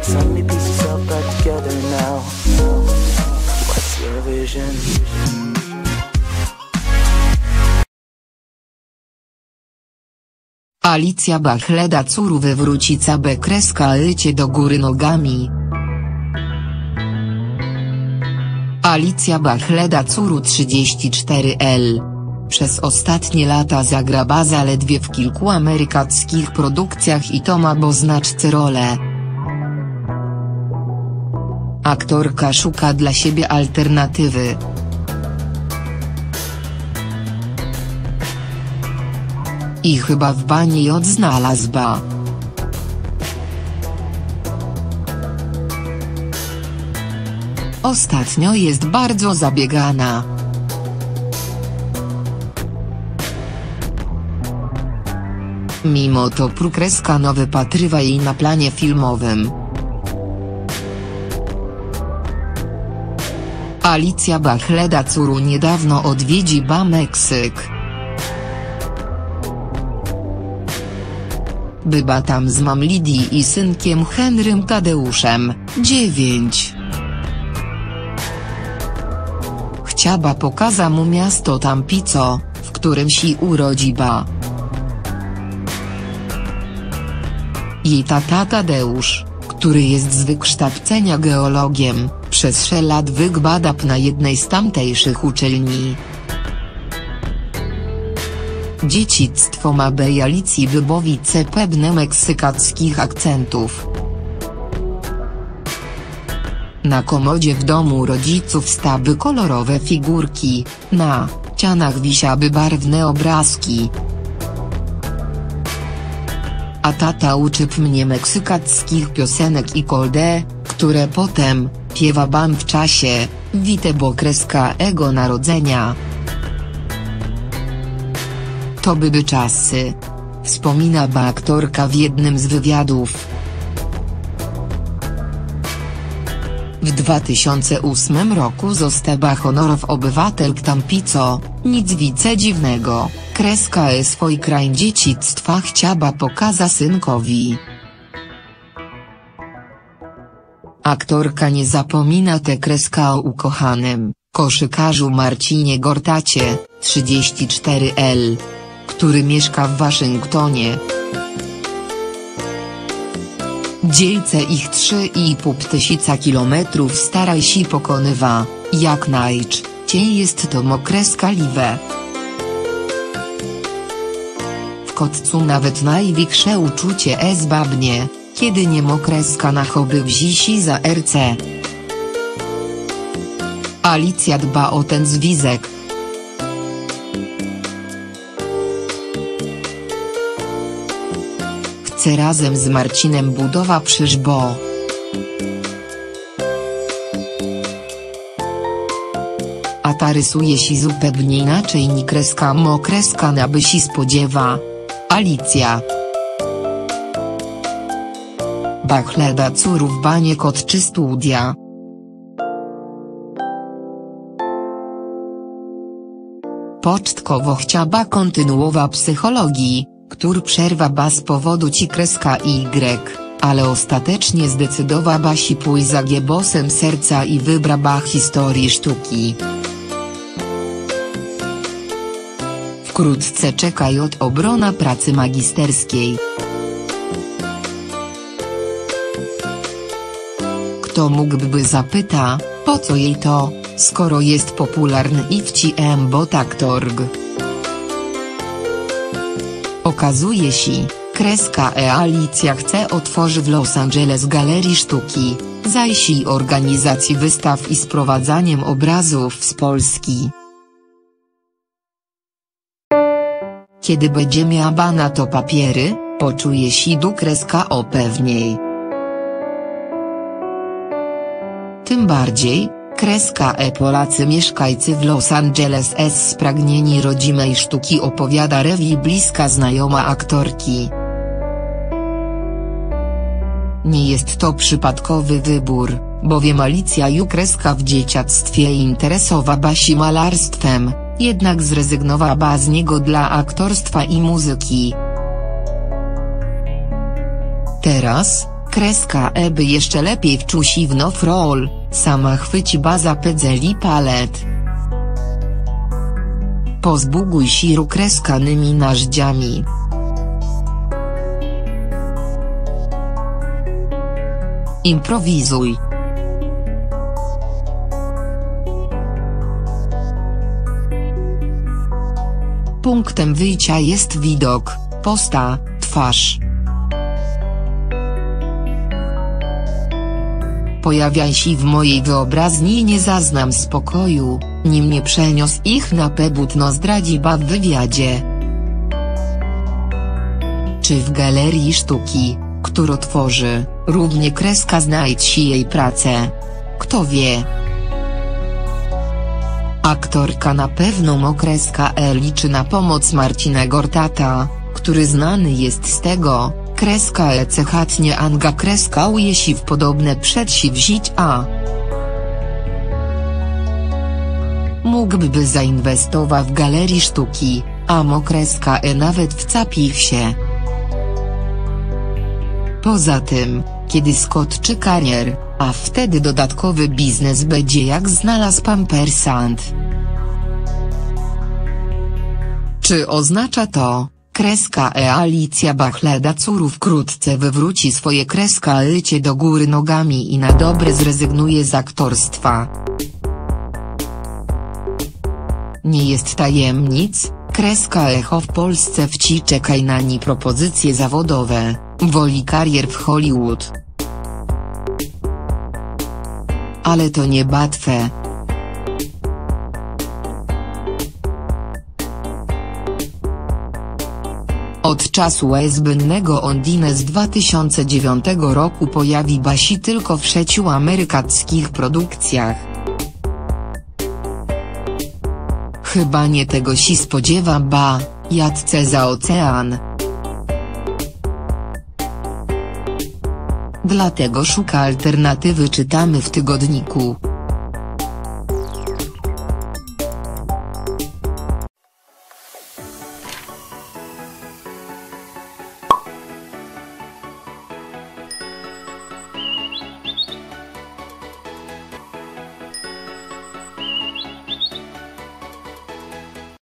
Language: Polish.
so many pieces all back together now. What's your vision? Alicja Bachleda córu wywróci cabę kreska lycie do góry nogami. Alicja Bachleda córu 34L. Przez ostatnie lata zagrała zaledwie w kilku amerykańskich produkcjach i to ma bo znaczce rolę. Aktorka szuka dla siebie alternatywy. I chyba w bani odznalazła. Ostatnio jest bardzo zabiegana. Mimo to kreska no wypatrywa jej na planie filmowym. Alicja Bachleda córu niedawno odwiedziła Meksyk. Była tam z mam Lidii i synkiem Henrym Tadeuszem, 9. Chciała pokazać mu miasto Tampico, w którym się urodziła. Jej tata Tadeusz, który jest z wykształcenia geologiem, przez 6 lat wykładał na jednej z tamtejszych uczelni. Dzieciństwo ma bij Alicji wybowice pewne meksykackich akcentów. Na komodzie w domu rodziców stały kolorowe figurki, na ścianach wisiały barwne obrazki. A tata uczył mnie meksykackich piosenek i kolde, które potem śpiewałam w czasie witego kreskiego narodzenia. To były czasy. Wspominała aktorka w jednym z wywiadów. W 2008 roku została honorowy obywatel Tampico, nic wice dziwnego, kreska swój kraj dzieciństwa chciała pokazać synkowi. Aktorka nie zapomina te kreska o ukochanym koszykarzu Marcinie Gortacie, 34L, który mieszka w Waszyngtonie. Dzielce ich 3,5 tysiąca kilometrów staraj się pokonywa, jak najczęściej jest to mokreska liwe. W kotcu nawet największe uczucie zbabnie, kiedy nie mokreska na hobby wzisi za RC. Alicja dba o ten związek. Chce razem z Marcinem budować przyszbo. A ta rysuje się zupełnie inaczej ni kreska mokreska na by się spodziewa. Alicja Bachleda córu w banie kot czy studia. Początkowo chciała kontynuować psychologii, który przerwała z powodu ci kreska Y, ale ostatecznie zdecydowała się pójść za głosem serca i wybrała historię sztuki. Wkrótce czeka obrona pracy magisterskiej. Kto mógłby zapyta, po co jej to, skoro jest popularny i wciem bot aktorg. Okazuje się, kreska Alicja chce otworzyć w Los Angeles galerii sztuki, zaś i organizacji wystaw i sprowadzaniem obrazów z Polski. Kiedy będzie miała na to papiery, poczuje się kreska pewniej. Tym bardziej, kreska Polacy mieszkajcy w Los Angeles spragnieni rodzimej sztuki opowiada Rewi bliska znajoma aktorki. Nie jest to przypadkowy wybór, bowiem Alicja kreska w dzieciactwie interesowała się malarstwem, jednak zrezygnowała z niego dla aktorstwa i muzyki. Teraz, kreska by jeszcze lepiej wczusi w no frol, sama chwyci baza pedzeli palet. Pozbuguj siru kreskanymi narzędziami. Improwizuj. Punktem wyjścia jest widok, posta, twarz. Pojawiaj się w mojej wyobraźni i nie zaznam spokoju, nim nie przenios ich na pebutno zdradzi w wywiadzie. Czy w galerii sztuki, którą tworzy, równie kreska znajdź jej pracę? Kto wie? Aktorka na pewno kreska liczy na pomoc Marcina Gortata, który znany jest z tego, kreska cechatnie anga kreska ujesi w podobne przedsięwzięć a. Mógłby zainwestować w galerii sztuki, a kreska nawet wcapi się. Poza tym, kiedy skoczy karier, a wtedy dodatkowy biznes będzie jak znalazł pampersant. Czy oznacza to, kreska Alicja Bachleda-Córu wkrótce wywróci swoje kreska lycie do góry nogami i na dobre zrezygnuje z aktorstwa? Nie jest tajemnic, kreska Echo w Polsce wci czekaj na ni propozycje zawodowe, woli karier w Hollywood. Ale to nie łatwe. Od czasu zbędnego Ondine z 2009 roku pojawi się tylko w 6 amerykańskich produkcjach. Chyba nie tego się spodziewa jadce za ocean. Dlatego szuka alternatywy czytamy w tygodniku.